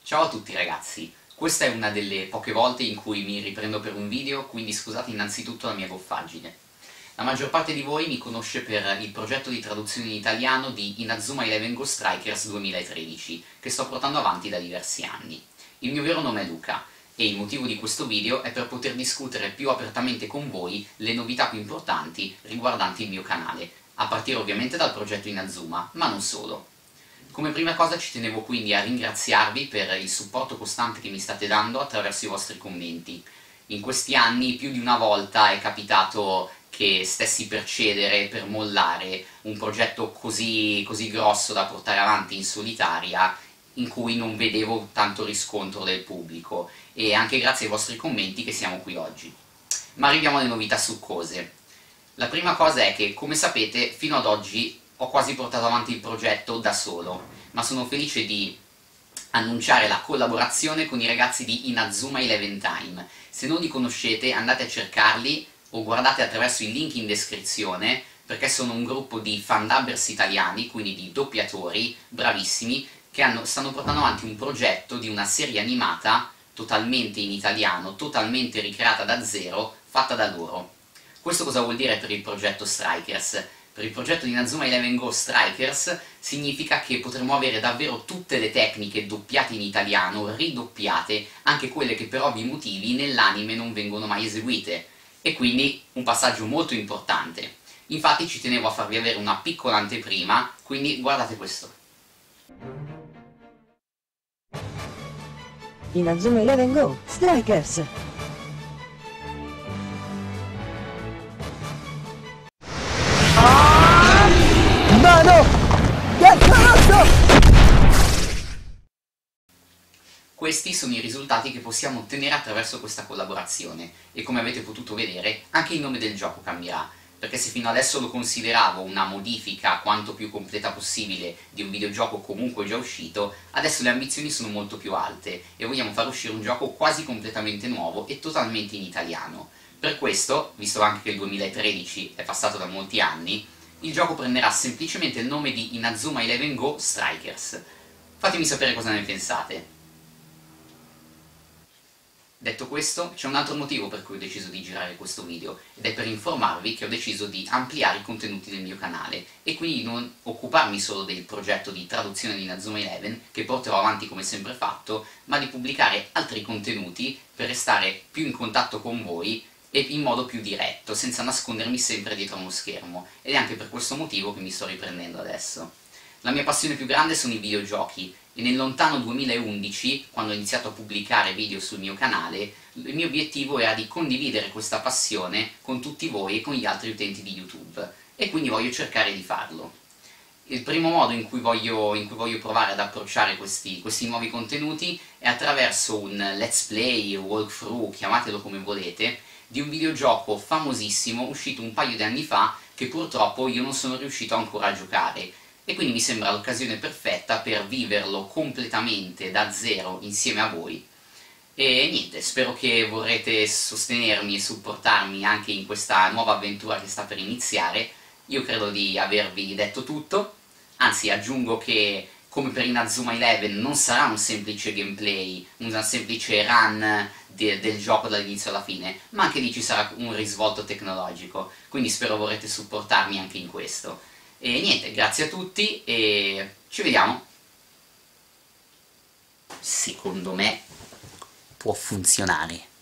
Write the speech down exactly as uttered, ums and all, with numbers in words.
Ciao a tutti ragazzi, questa è una delle poche volte in cui mi riprendo per un video, quindi scusate innanzitutto la mia goffaggine. La maggior parte di voi mi conosce per il progetto di traduzione in italiano di Inazuma Eleven Go Strikers duemilatredici, che sto portando avanti da diversi anni. Il mio vero nome è Luca, e il motivo di questo video è per poter discutere più apertamente con voi le novità più importanti riguardanti il mio canale, a partire ovviamente dal progetto Inazuma, ma non solo. Come prima cosa ci tenevo quindi a ringraziarvi per il supporto costante che mi state dando attraverso i vostri commenti. In questi anni più di una volta è capitato che stessi per cedere, per mollare un progetto così, così grosso da portare avanti in solitaria, in cui non vedevo tanto riscontro del pubblico, e anche grazie ai vostri commenti che siamo qui oggi. Ma arriviamo alle novità succose. La prima cosa è che, come sapete, fino ad oggi ho quasi portato avanti il progetto da solo, ma sono felice di annunciare la collaborazione con i ragazzi di Inazuma Eleven Time. Se non li conoscete andate a cercarli o guardate attraverso il link in descrizione, perché sono un gruppo di fandubbers italiani, quindi di doppiatori bravissimi, che hanno, stanno portando avanti un progetto di una serie animata totalmente in italiano, totalmente ricreata da zero, fatta da loro. Questo cosa vuol dire per il progetto Strikers? Per il progetto di Inazuma Eleven Go Strikers significa che potremo avere davvero tutte le tecniche doppiate in italiano, ridoppiate, anche quelle che per ovvi motivi nell'anime non vengono mai eseguite, e quindi un passaggio molto importante. Infatti ci tenevo a farvi avere una piccola anteprima, quindi guardate questo. Inazuma Eleven Go Strikers. Questi sono i risultati che possiamo ottenere attraverso questa collaborazione, e come avete potuto vedere anche il nome del gioco cambierà, perché se fino adesso lo consideravo una modifica quanto più completa possibile di un videogioco comunque già uscito, adesso le ambizioni sono molto più alte e vogliamo far uscire un gioco quasi completamente nuovo e totalmente in italiano. Per questo, visto anche che il duemilatredici è passato da molti anni, il gioco prenderà semplicemente il nome di Inazuma Eleven Go Strikers. Fatemi sapere cosa ne pensate. Detto questo, c'è un altro motivo per cui ho deciso di girare questo video, ed è per informarvi che ho deciso di ampliare i contenuti del mio canale, e quindi non occuparmi solo del progetto di traduzione di Inazuma Eleven, che porterò avanti come sempre fatto, ma di pubblicare altri contenuti per restare più in contatto con voi e in modo più diretto, senza nascondermi sempre dietro a uno schermo, ed è anche per questo motivo che mi sto riprendendo adesso. La mia passione più grande sono i videogiochi, e nel lontano duemilaundici, quando ho iniziato a pubblicare video sul mio canale, il mio obiettivo era di condividere questa passione con tutti voi e con gli altri utenti di YouTube, e quindi voglio cercare di farlo. Il primo modo in cui voglio, in cui voglio provare ad approcciare questi, questi nuovi contenuti è attraverso un let's play, walkthrough, chiamatelo come volete, di un videogioco famosissimo uscito un paio di anni fa che purtroppo io non sono riuscito ancora a giocare, e quindi mi sembra l'occasione perfetta per viverlo completamente da zero insieme a voi. E niente, spero che vorrete sostenermi e supportarmi anche in questa nuova avventura che sta per iniziare. Io credo di avervi detto tutto, anzi aggiungo che, come per Inazuma Eleven, non sarà un semplice gameplay, una semplice run de del gioco dall'inizio alla fine, ma anche lì ci sarà un risvolto tecnologico, quindi spero vorrete supportarmi anche in questo. E niente, grazie a tutti e ci vediamo. Secondo me può funzionare.